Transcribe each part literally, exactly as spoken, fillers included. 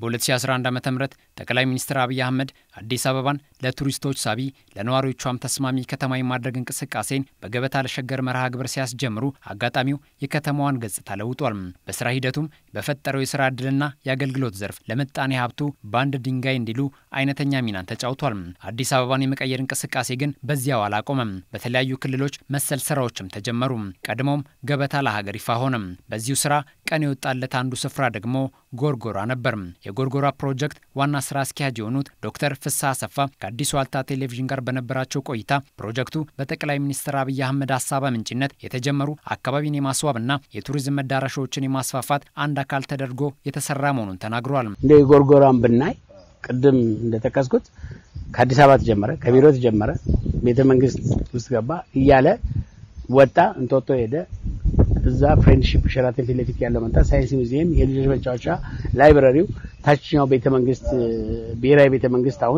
በ2011 ዓመተ ምህረት ጠቅላይ ሚኒስትር አብይ አህመድ አዲስ አበባን ለቱሪስቶች ሳቢ ለነዋሪዎቿም ተስማሚ ከተማ የማድረግ እንቅስቃሴን በገበታ ለሸገር መርሃ ግብር ሲያስጀምሩ አጋጣሚው የከተማዋን ገጽታ ለውጧል። በስራ ሂደቱም በፈጠረው የስራ ዕድልና የአገልግሎት ዘርፍ ለምጣኔ ሀብቱ ባንድ ድንጋይ እንዲሉ አይነተኛ ሚናን ተጫውቷል። አዲስ አበባን የመቀየር እንቅስቃሴ ግን በዚያው አላቆመም። በተለያዩ ክልሎች መሰል ስራዎችም ተጀመሩ። ቀድሞም ገበታ ለሀገር ይፋ ሆነ። በዚሁ ስራ ቀን የወጣለት አንዱ ስፍራ ደግሞ ጎርጎራ ነበር። የጎርጎራ ፕሮጀክት ዋና ስራ አስኪያጅ የሆኑት ዶክተር ፍስሐ አሰፋ ከአዲስ ዋልታ ቴሌቪዥን ጋር በነበራቸው ቆይታ ፕሮጀክቱ በጠቅላይ ሚኒስትር አብይ አህመድ ሐሳብ ምንጭነት የተጀመሩ አካባቢን የማስዋብና የቱሪዝም መዳረሻዎችን የማስፋፋት አንድ አካል ተደርጎ የተሰራ መሆኑን ተናግሯል። እንደ ጎርጎራን ብናይ ቅድም እንደተከስኩት ከአዲስ አበባ ተጀመረ፣ ከቢሮ ተጀመረ፣ ቤተ መንግስት ውስጥ ገባ እያለ ወጣ፣ እንጦጦ ሄደ፣ እዛ ፍሬንድሺፕ ሸራተን ፊት ለፊት ያለው መንታ ሳይንስ ሙዚየም፣ የልጆች መጫወቻ፣ ላይብረሪው፣ ታችኛው ቤተ መንግስት ብሔራዊ ቤተ መንግስት አሁን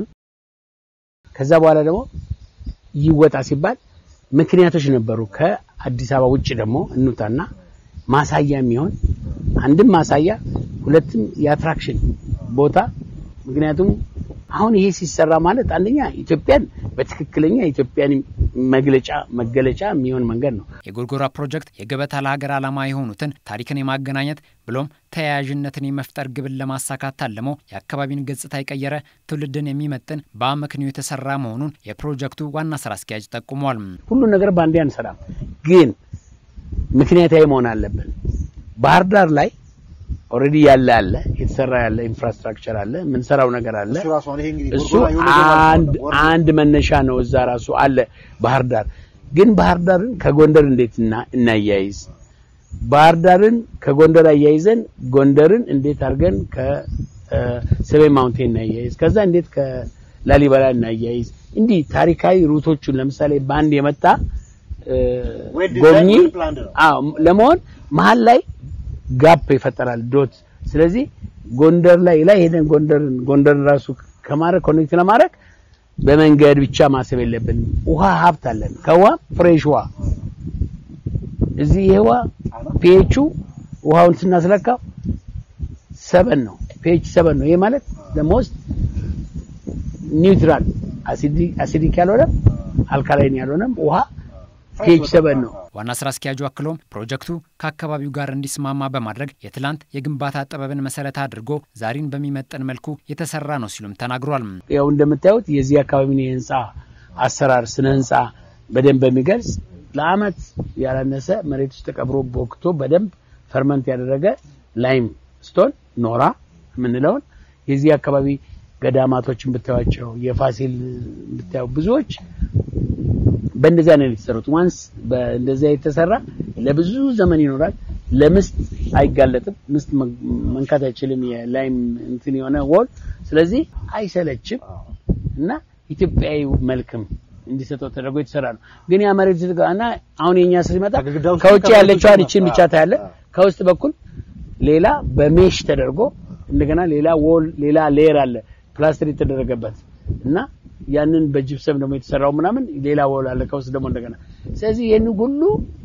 ከዛ በኋላ ደግሞ ይወጣ ሲባል ምክንያቶች ነበሩ። ከአዲስ አበባ ውጪ ደግሞ እንውጣና ማሳያ የሚሆን አንድም ማሳያ ሁለትም የአትራክሽን ቦታ ምክንያቱም አሁን ይሄ ሲሰራ ማለት አንደኛ ኢትዮጵያን በትክክለኛ ኢትዮጵያን መግለጫ መገለጫ የሚሆን መንገድ ነው። የጎርጎራ ፕሮጀክት የገበታ ለሀገር ዓላማ የሆኑትን ታሪክን የማገናኘት ብሎም ተያያዥነትን የመፍጠር ግብን ለማሳካት ታልሞ የአካባቢን ገጽታ የቀየረ ትውልድን የሚመጥን በአመክንዮ የተሰራ መሆኑን የፕሮጀክቱ ዋና ስራ አስኪያጅ ጠቁመዋል። ሁሉ ነገር ባንዴ አንሰራም፣ ግን ምክንያታዊ መሆን አለብን። ባህር ዳር ላይ ኦሬዲ ያለ አለ የተሰራ ያለ ኢንፍራስትራክቸር አለ ምን ሰራው ነገር አለ እሱ አንድ አንድ መነሻ ነው። እዛ ራሱ አለ ባህር ዳር ግን ባህር ዳርን ከጎንደር እንዴት እናያይዝ ባህር ዳርን ከጎንደር አያይዘን ጎንደርን እንዴት አርገን ከሰሜን ማውንቴን እናያይዝ ከዛ እንዴት ከላሊበላ እናያይዝ እንዲ ታሪካዊ ሩቶቹን ለምሳሌ ባንድ የመጣ ጎብኚ አዎ ለሞን መሃል ላይ ጋፕ ይፈጠራል ዶት ስለዚህ ጎንደር ላይ ላይ ሄደን ጎንደርን ጎንደር ራሱ ከማረ ኮኔክት ለማድረግ በመንገድ ብቻ ማሰብ የለብን። ውሃ ሀብት አለን ከውሃ ፍሬሽ ውሃ እዚህ ይሄዋ ፒኤቹ ውሃውን ስናስለካው ሰቨን ነው ፒኤች ሰቨን ነው። ይሄ ማለት the most neutral acidic acidic ያልሆነ አልካላይን ያልሆነ ውሃ ፒኤች ሰቨን ነው። ዋና ስራ አስኪያጁ አክሎም ፕሮጀክቱ ከአካባቢው ጋር እንዲስማማ በማድረግ የትላንት የግንባታ ጥበብን መሰረት አድርጎ ዛሬን በሚመጥን መልኩ የተሰራ ነው ሲሉም ተናግሯል። ያው እንደምታዩት የዚህ አካባቢን የህንጻ አሰራር ስነ ህንጻ በደንብ በሚገልጽ ለአመት ያላነሰ መሬት ውስጥ ተቀብሮ ቦክቶ በደንብ ፈርመንት ያደረገ ላይም ስቶን ኖራ ምንለው የዚህ አካባቢ ገዳማቶችን ብታዩቸው የፋሲል ብታዩ ብዙዎች በእንደዛ ነው የተሰሩት። ዋንስ በእንደዛ የተሰራ ለብዙ ዘመን ይኖራል። ለምስት አይጋለጥም። ምስት መንካት አይችልም። የላይም እንትን የሆነ ወል ስለዚህ አይሰለችም እና ኢትዮጵያዊ መልክም እንዲሰጠው ተደርጎ የተሰራ ነው። ግን ያ መሬት ዝጋና አሁን የኛ ሲመጣ ከውጭ ያለችው አንቺን ብቻ ታያለ ከውስጥ በኩል ሌላ በሜሽ ተደርጎ እንደገና ሌላ ወል ሌላ ሌየር አለ ፕላስተር የተደረገበት እና ያንን በጂፕሰም ደግሞ የተሰራው ምናምን ሌላ ወል አለ ከውስጥ ደግሞ እንደገና ስለዚህ የኑ ሁሉ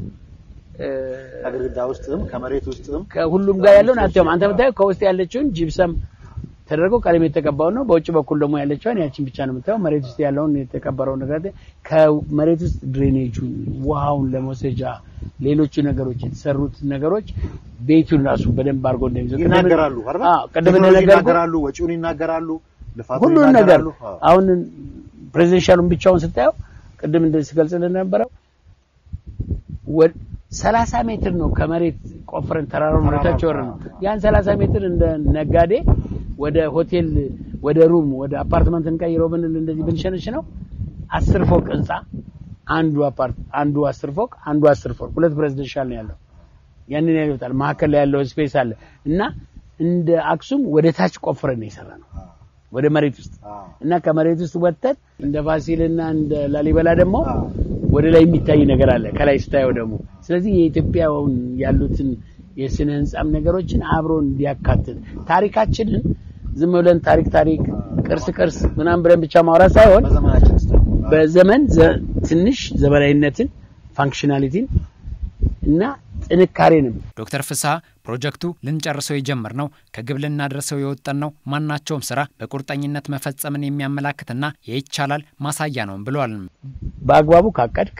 አግርዳ ውስጥም ከመሬት ውስጥም ከሁሉም ጋር ያለው ናቸው። አንተ ብታየው ከውስጥ ያለችውን ጂፕሰም ተደርጎ ቀለም የተቀባው ነው። በውጭ በኩል ደግሞ ያለችውን ያቺን ብቻ ነው የምታየው። መሬት ውስጥ ያለውን የተቀበረው ነገር ከመሬት ውስጥ ድሬኔጁ ውሃውን ለመውሰጃ ሌሎች ነገሮች የተሰሩት ነገሮች ቤቱን ራሱ በደንብ አርጎ እንደሚዘው ይናገራሉ አይደል? አዎ ቀደም እንደነገርኩ ይናገራሉ፣ ወጪውን ይናገራሉ፣ ሁሉ ነገር አሁን ፕሬዚደንሻሉን ብቻውን ስታየው ቀደም እንደዚህ ገልጸልን ነበር ወደ ሰላሳ ሜትር ነው ከመሬት ቆፍረን ተራራውን ወደታች ወር ነው። ያን ሰላሳ ሜትር እንደ ነጋዴ ወደ ሆቴል ወደ ሩም ወደ አፓርትመንት እንቀይረው ብንል እንደዚህ ብንሸነሽ ነው አስር ፎቅ ህንጻ አንዱ አፓርት አንዱ አስር ፎቅ አንዱ አስር ፎቅ ሁለት ፕሬዚደንሻል ነው ያለው። ያንን ያዩታል ማከለ ያለው ስፔስ አለ እና እንደ አክሱም ወደ ታች ቆፍረን ይሰራል ወደ መሬት ውስጥ እና ከመሬት ውስጥ ወጥተን እንደ ፋሲልና እንደ ላሊበላ ደግሞ ወደ ላይ የሚታይ ነገር አለ ከላይ ስታየው ደግሞ ስለዚህ የኢትዮጵያውን ያሉትን የስነ ህንጻም ነገሮችን አብሮ እንዲያካትት ታሪካችንን ዝም ብለን ታሪክ ታሪክ ቅርስ ቅርስ ምናምን ብለን ብቻ ማውራት ሳይሆን በዘመን ትንሽ ዘመናዊነትን ፋንክሽናሊቲን እና ጥንካሬንም ዶክተር ፍስሐ ፕሮጀክቱ ልንጨርሰው የጀመርነው ከግብ ልናደርሰው የወጣነው ማናቸውም ስራ በቁርጠኝነት መፈጸምን የሚያመላክትና የይቻላል ማሳያ ነው ብለዋል። በአግባቡ ካቀድክ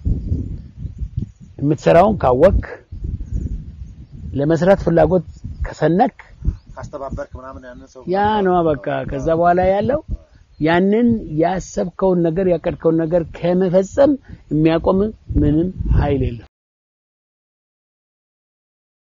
የምትሰራውን ካወክ ለመስራት ፍላጎት ከሰነክ ካስተባበርክ ምናምን ያንን ሰው ያ ነው በቃ ከዛ በኋላ ያለው ያንን ያሰብከውን ነገር ያቀድከውን ነገር ከመፈጸም የሚያቆም ምንም ኃይል የለም።